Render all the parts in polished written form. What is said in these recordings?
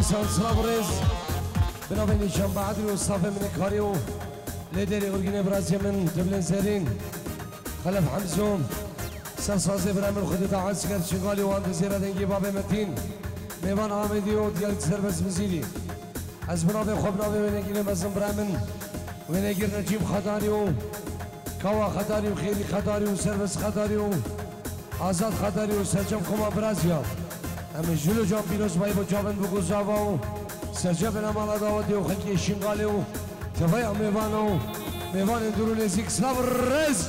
سان سلابرز بنابراین ایشان بعد رو صافه من کاری و لیدری ارگین برازی من دبلن زرین خلف حمزوم سرسازی برامل خودت عاز کرد شغالی و انت زیرا دنگی باب متین میوان آمدی و دیالت سربز مزیدی از بنابه خوب نابه ونگیر مزم برامن ونگیر نجیب خداری و کوا خداری و خیلی خداری و سربز خداری و آزاد خداری و سرجم کما برازیا همه جلو جان پیروز بای با جابن بگو زاوا و سرجم بنامالا داودی و خلقی شنگالی و تفایا میوان درون زیک سلاب رز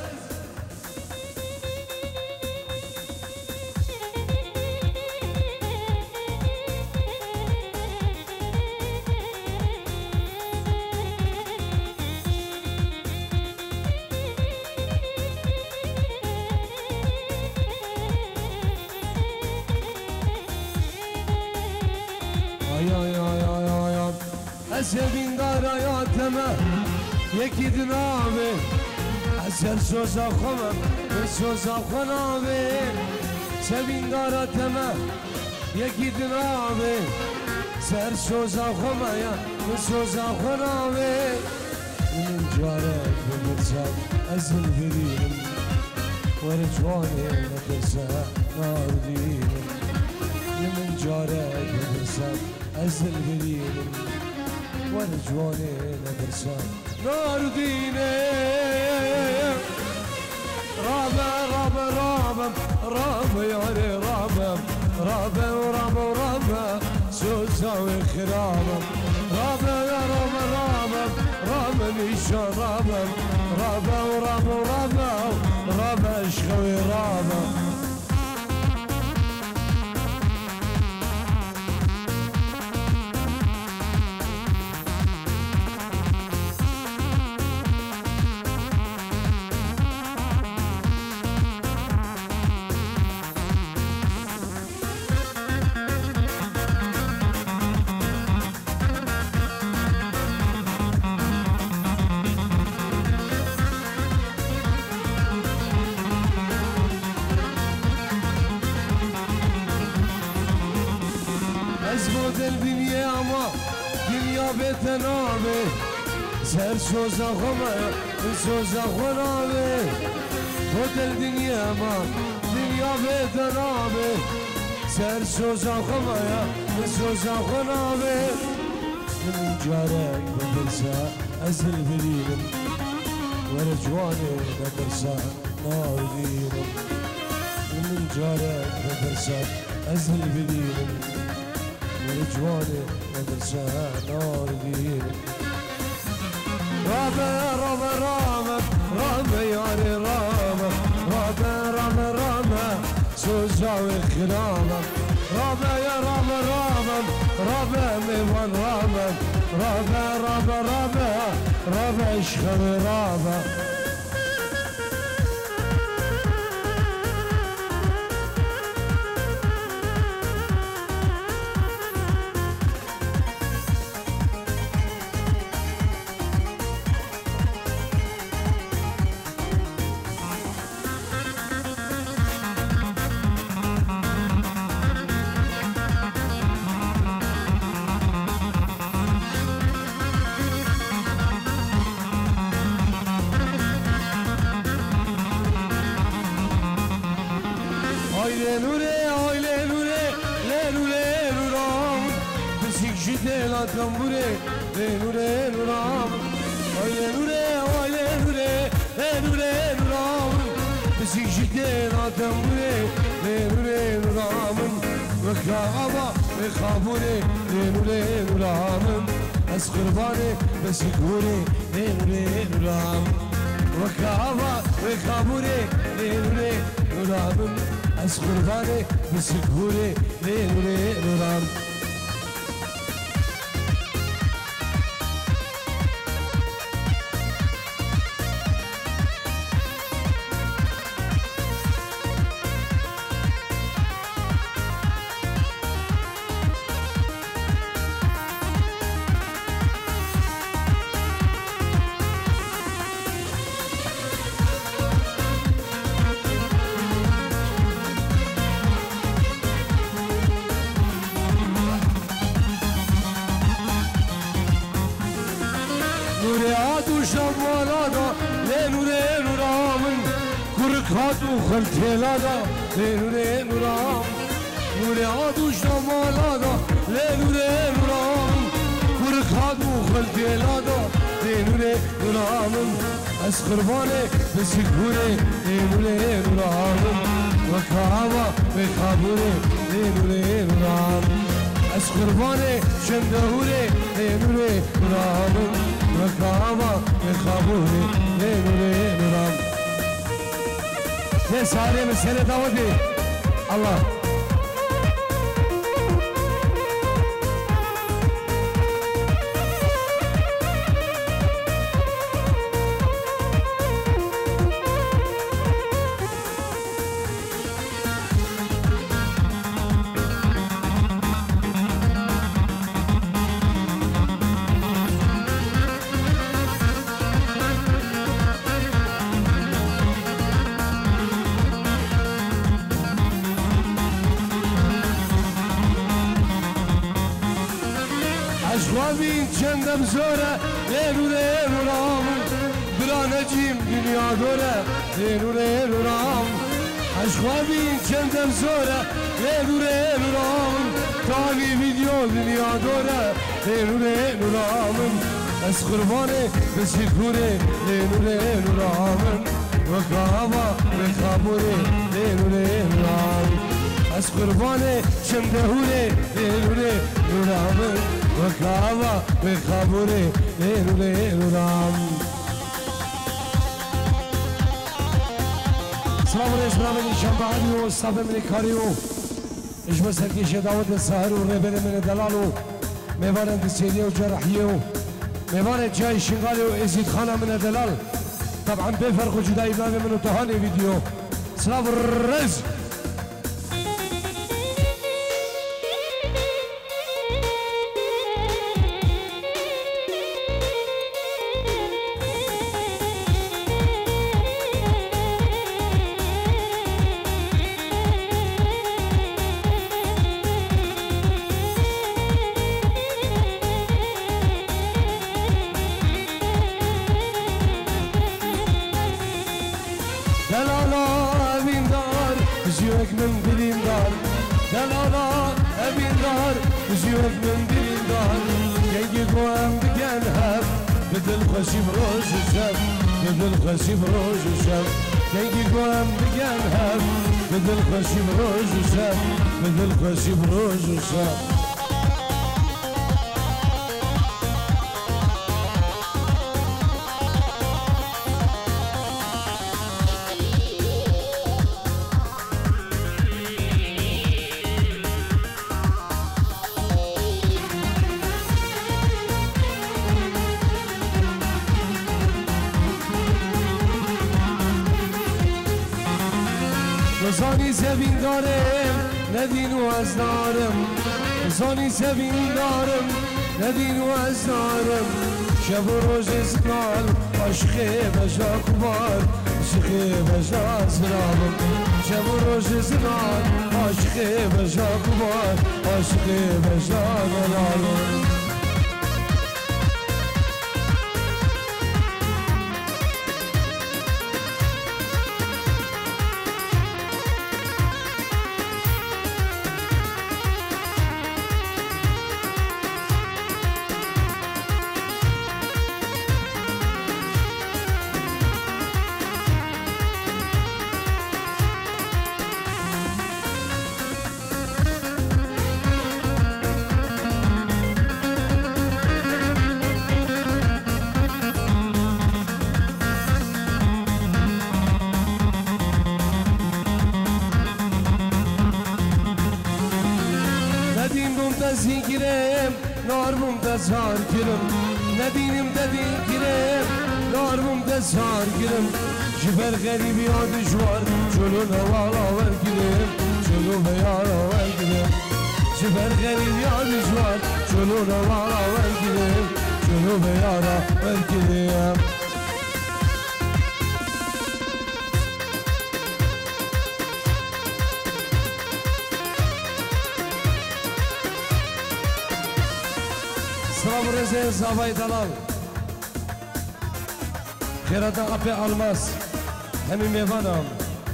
سبین دارایاتمه یکی دنابه اثر سوزا خمم سوزا خنابه سبین داراتمه یکی دنابه سر سوزا خمم یا سوزا خنابه من جاره بمرسل ازل بریم ورجواني نفسه نار دينم من جاره بمرسل ازل بریم ورجواني نفسه نار دينم رابا رابا رابا رابا ياري رابا رابا ورابا ورابا سوسا وخرابا رابا يا رابا رابا رابا نيشان رابا رابا ورابا ورابا رابا اشخوي رابا بتنامه سر سوزا خمه سوزا خنامه خود الدنيا ما دنيا بتنامه سر سوزا خمه سوزا خنامه من جارك بدرسا ازل بريم ورجواني بدرسا نار دينم من جارك بدرسا ازل بريم ورجواني مدرسة نار دين رابا رابا رابا رابا ياري رابا رابا رابا رابا سوزا وخرابا رابا يا رابا رابا رابا ميوان رابا رابا رابا رابا رابا اشخوي رابا tambure nure nuram oye nure nure nuram bisik jide na tambure nure nuram vekaba vekabure nure nuram as qurbane besikure nure nuram vekaba vekabure nure nuram as qurbane besikure nure nuram کادو خلتلادا لنوره نورام نوره آدوش نمالادا لنوره نورام کادو خلتلادا لنوره نورام از قربانه بسیگوره لنوره نورام و کعبه بخابوره لنوره نورام از قربانه شندهوره لنوره نورام و کعبه بخابوره لنوره نورام ne saniye mesele davadi Allah Aşkabin çendem zora Lenure nuram Biranecim dünya dora Lenure nuram Aşkabin çendem zora Lenure nuram Tavi video dünya dora Lenure nuram Ez kurbane besikure Lenure nuram Ve kahva ve kabure Lenure nuram Ez kurbane çemdehure Lenure nuram وكعبة بخابوري ليلو ليلو رام سلام عليكم برامج الشمبعاني والصافي من الكاريو ايش بس هالكيش داود السهر والربل من الدلالو ميوان السيدي وجرحيو ميوان جاي شنغالي وازيد خانة من الدلال طبعا بفرق جداي بلاني من تهاني فيديو سلام الرزق Delala evindar, yüzük min dilindar. Delala evindar, yüzük min dilindar. Gengi koyam diken hep, bedel kaşif roju şef, bedel kaşif roju şef. Gengi koyam diken hep, bedel kaşif roju şef, bedel kaşif roju şef. زانی زبین دارم ندین و از دارم زانی زبین دارم ندین و از دارم شب و روز ازگال عشق بجا کبار عشق بجا زرابم شب و روز ازگال عشق بجا کبار عشق بجا زرابم Girem, narmumda zar girim Nedinimde din girem, narmumda zar girim Jiber garibi adışvar, çölüne vala ver girem Çölüne yara ver girem Jiber garibi adışvar, çölüne vala ver girem Çölüne yara ver girem Sıra burası Zavay Dalal Kherata Ape Almas Hemi Mevanam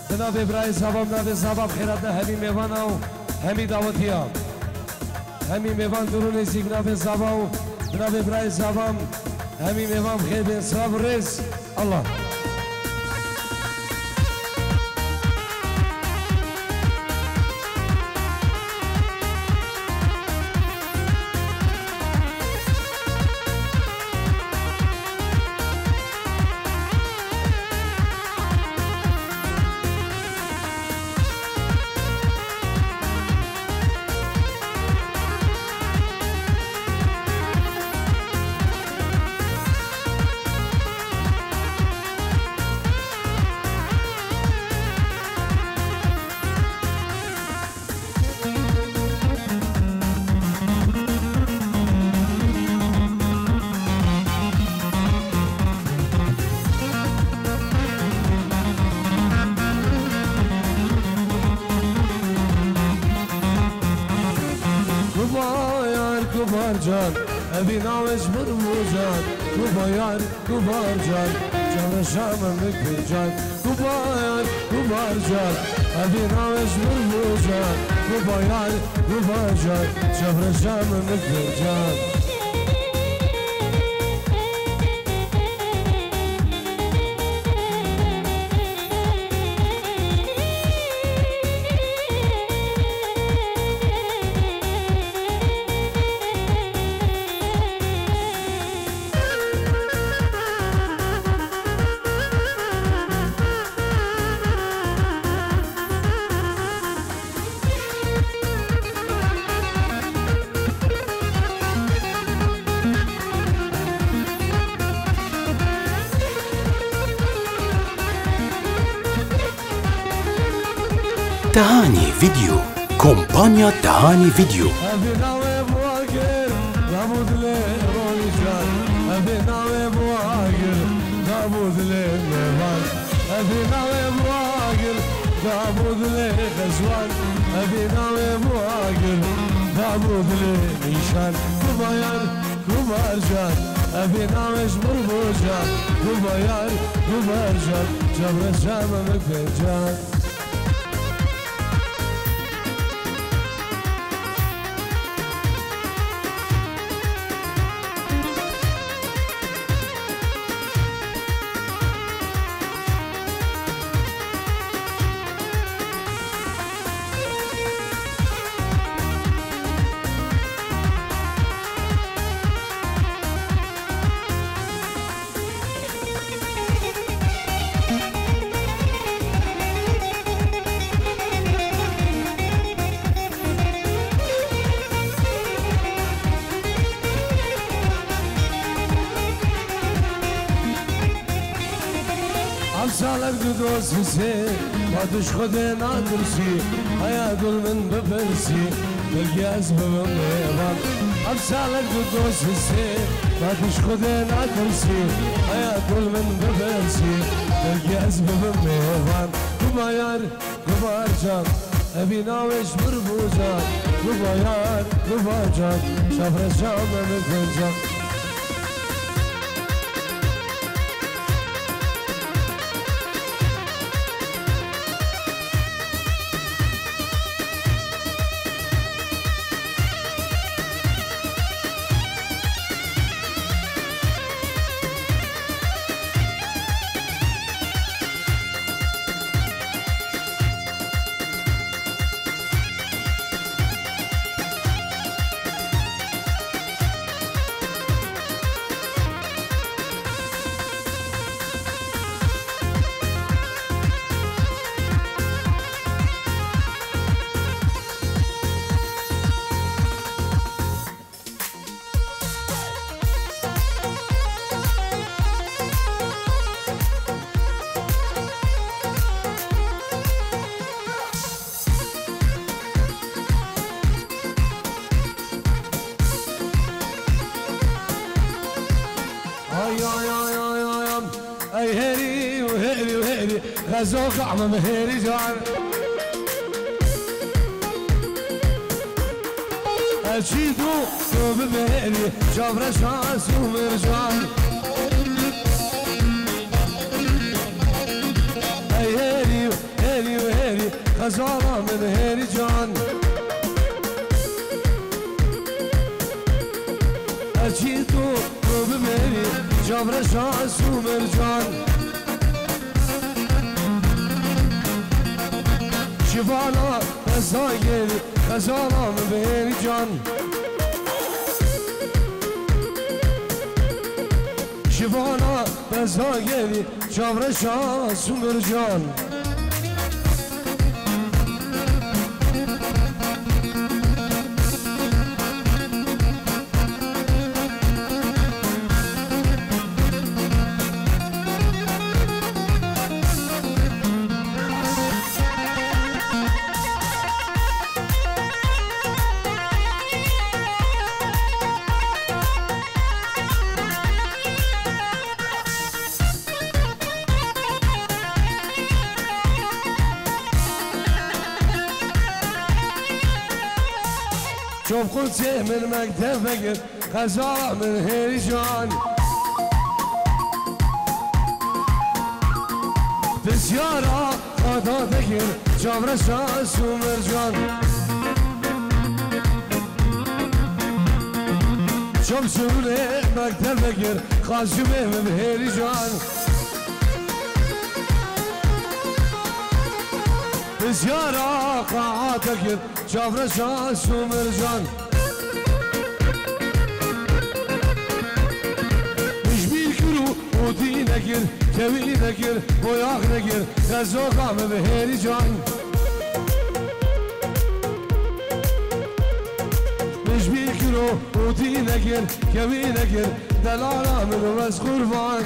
بناف برای زبان ناف زبان خیرات همی میوانا و همی دعوتیا همی میوان درون نزدیک بناف زبان بناف برای زبان همی میوان خیر به انصاف رز الله جان ابي ناوش مرموجان كوبايار كوبار جان جان شام مكجان كوبايار كوبار جان ابي ناوش مرموجان كوبايار كوبار جان جان شام مكجان تهاني فيديو كومبانيا تهاني فيديو ابي ناوش مربوجان كوبايار كوبار جان جبر شام مكجان سالك دوس فسي ما تشخد نادرسي هيا دول من بفرسي بالجاز بميوان أبسالك دوس فسي ما تشخد نادرسي هيا دول من بفرسي بالجاز بميوان كوبايار كوبار جان أبي ناوش مربوجان كوبايار كوبار جان شافر شام مكجان اي هيري وهيري وهيري غزوك عمم هيري جان اجيدو دوب بهيري جابر شاس ومرجان اي هيري غزالة من هيري جان أجيتو بميري جبر شاس ومرجان شفانا غزايري غزالة من هيري جان شفانا غزايري جبر شاس ومرجان شوف قلتي من مكتب فقر غزالة من هيجان في سيارة خطا ذكر جبر شاس ومرجان شوف سولي مكتب فقر خاشمه من هيجان في سيارة قاعات ذكر جبر شاس ومرجان مش بيكرو ودي نكر كوي نكر بوياق نكر غزوقا بهيري جان مش بيكرو ودي نكر كوي نكر دلالة من بس قربان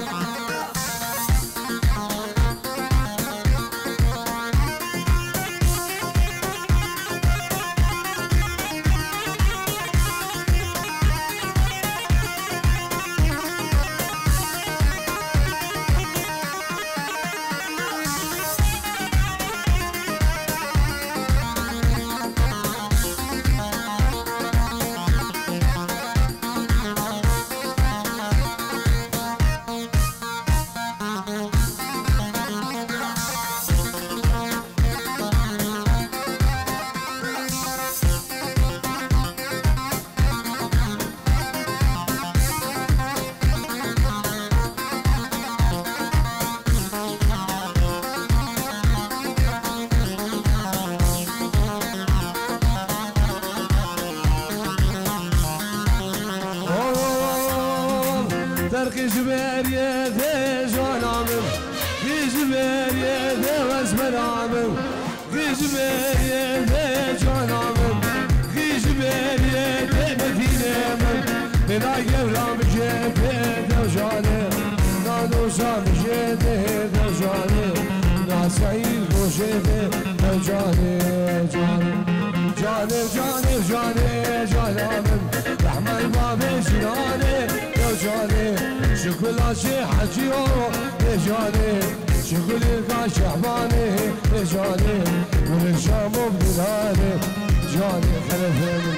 درقي جبارية ذي جوان عمم في جبارية ذي واسمر عمم في جبارية ذي جوان عمم في جبارية ذي مدينة عمم بلا يورا مجيبه دوجاني نانو شام جيده دوجاني ناسعين خوشيده دوجاني جاني جاني جاني جاني عمم رحمن بابي جناني جاني شكل عشي حجيو جاني شكل الكاش حباني جاني والشام بدلاني جاني خلفين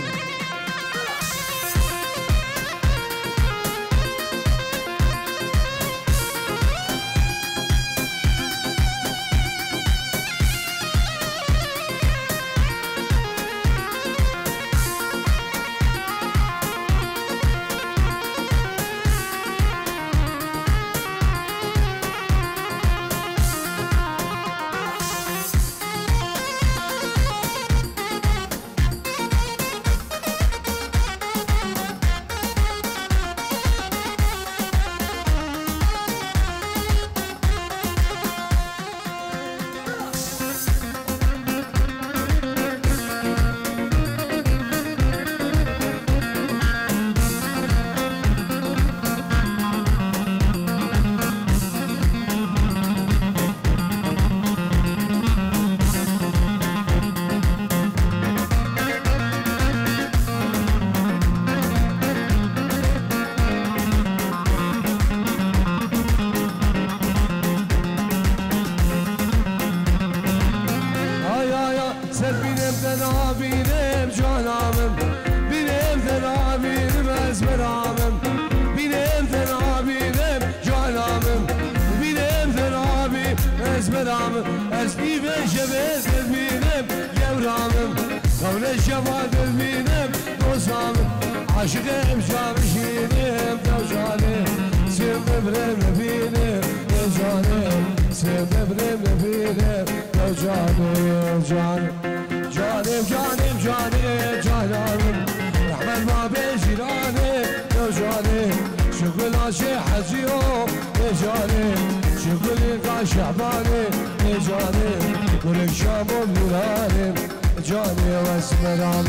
بینم جانم بینم تنها بینم از برامم بینم تنها بینم جانم بینم تنها بینم از برامم از دیو شبه بینم جامم قبل الشباب ببینم دوزامم عاشقم شامشینم دو جانم سیم ببرم ببینم دو جانم سیم ببرم ببینم دو جانم جانم جانم جانم جانم جانم رحمن ما بجیرانم دو جانم شغل عاشق حجیو جانم شغل قاشعبانم جانم ولك شام وبيرانم جاني واسمران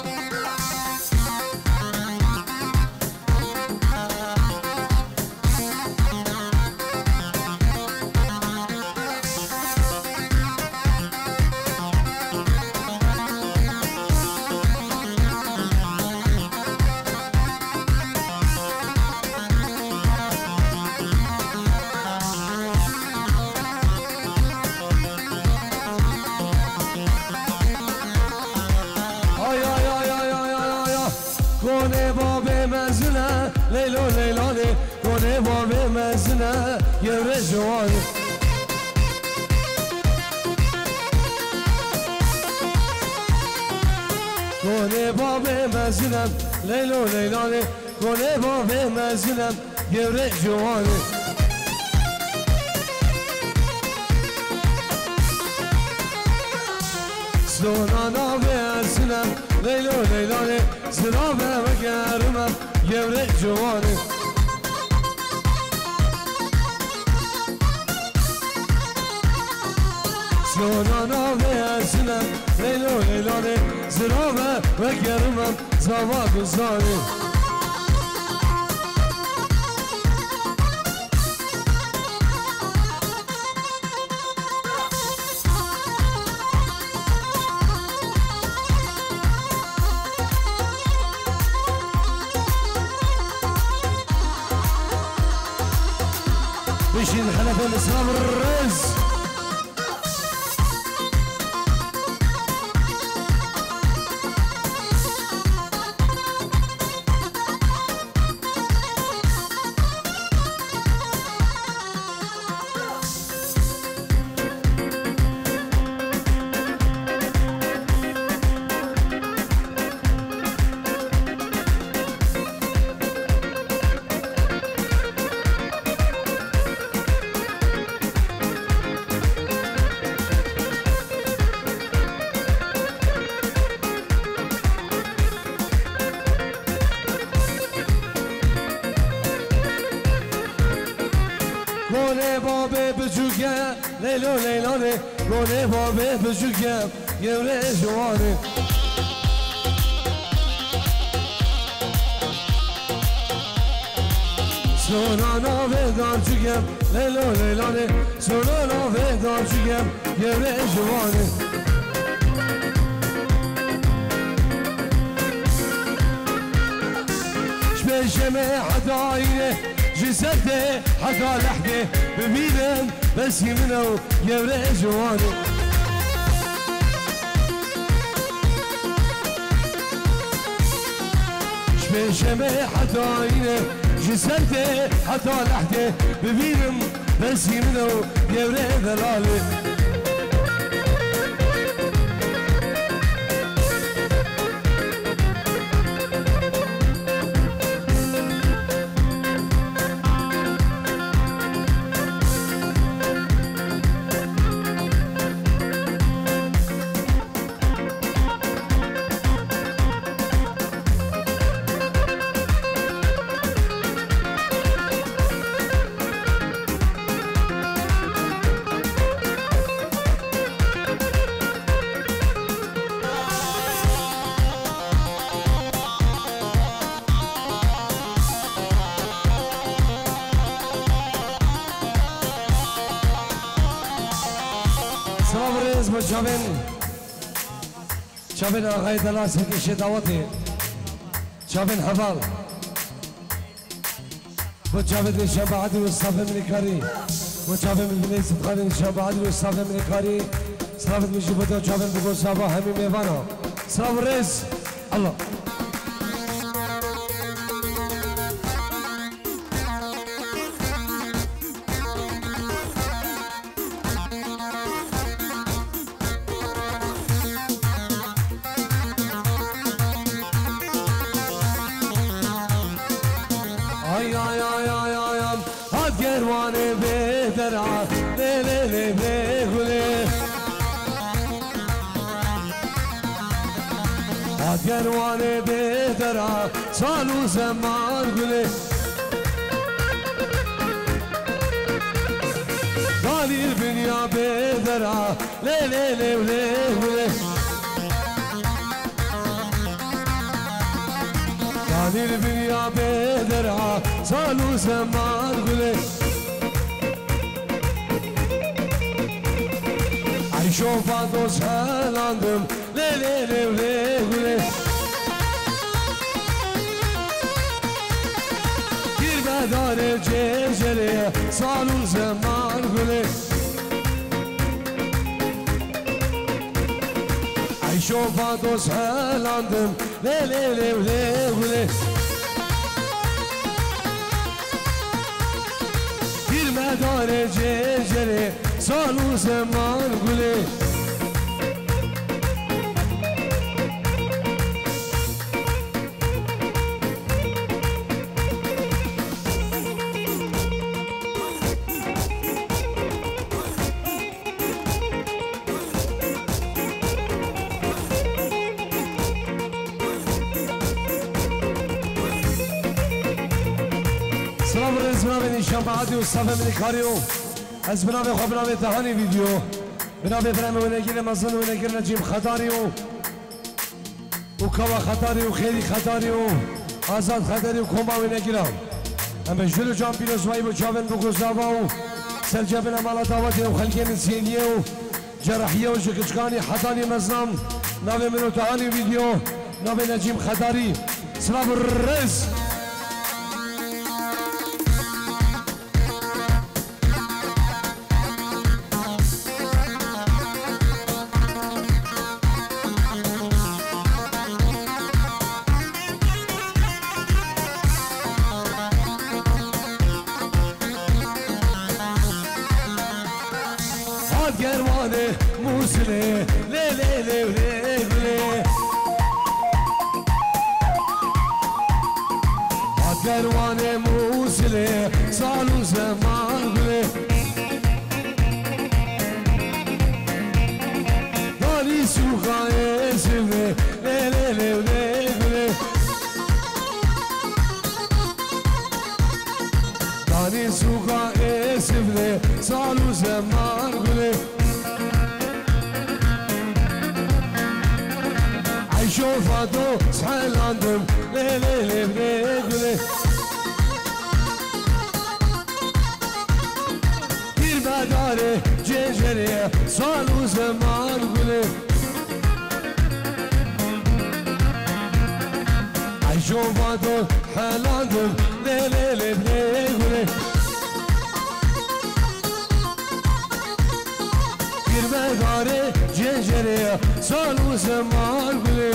گونه باب مزنه لیلو لیلانه گونه باب مزنه یه رجوانه گونه باب مزنه لیلو لیلانه گونه باب مزنه یه رجوانه سونانا بزنه لیلو لیلانه زرابه و گرمم یه جوانه سونانا بزنم لیلو لیلانه زرابه و گرمم زوا گزانه بشين خلف الاسلام الرز گونه بابه بجوگه لیلو لیلانه گونه بابه بجوگه یه جوانه سونانا بدار جوگم لیلو لیلانه سونانا بدار جوگم یه جوانه شمه حداينه جسده حتى لحده ببينم بس يمنو يبرق جوانه شمه حداينه جسده حتى لحده ببينم بس يمنو يبرق ذلاله سلام ریز با چابن آقای دلاس کش دعوتی چابن حبال با چابن شباعت و صاف منکاری با چابن بنی سبخان شباعت و صاف منکاری سلام میشه با چابن بگو صاحب همین میوانا سلام ریز الله گروانه بهتره سال و زمان گله دانی الدنیا بهتره لی لی لی لی گله دانی الدنیا بهتره سال و زمان گله شوفا دوست هلاندم لی لی لی لی گله گیر بدار جرجره سال و زمان گله ای شوفا دوست هلاندم لی لی لی لی گله گیر بدار جرجره سال و زمان گله سلام رئیس بنابه نیشان بعدی و صفه منی کاریو از بنابه خواه بنابه تهانی ویدیو بنابه برمه ونگیر مزن ونگیر نجیم خطاری و کوا خطاری و خیلی خطاری و آزاد خطاری و کمبا ونگیرم اما جلو جان پیروزوایی و چاون بگذاوا و سرجبن امالات آواتی و خلقین سینیه و جرحیه و شکچکانی حطانی مزنم نابه منو تهانی ویدیو نابه نجیم خطاری سلام رئیس گروانه موسله لی لی لی لی لی گروانه موسله سال و زمان گله داری سوخای سوله لی لی لی لی گله داری سوخای سوله سال و زمان گله شوفا دوست هلاندم لی لی لی لی گله گیر بداره جنجره سال و زمان گله ای شوفا دوست هلاندم لی لی لی لی گله گیر بداره جنجره سال و زمان گله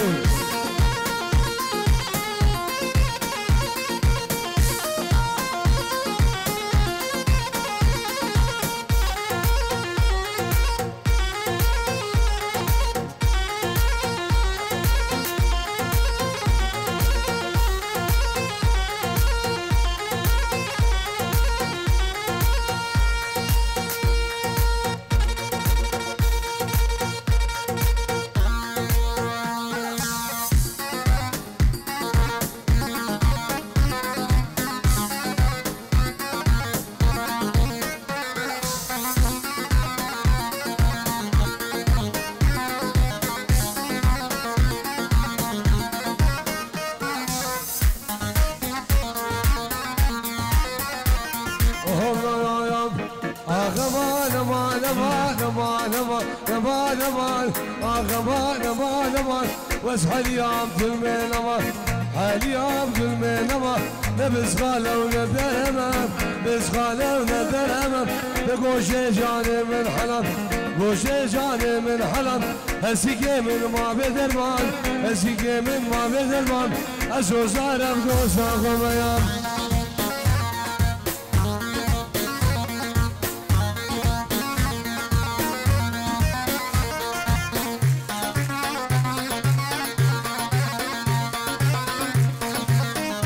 بس حليام ظلمين أمر حليام ظلمين أمر نبس غالة وندر أمام بس غالة وندر أمام بقوش جاني من حلم قوش جاني من حلم هسيكي من ما بدرمان هسيكي من ما بدرمان أسوس عرب قوس أخو ميام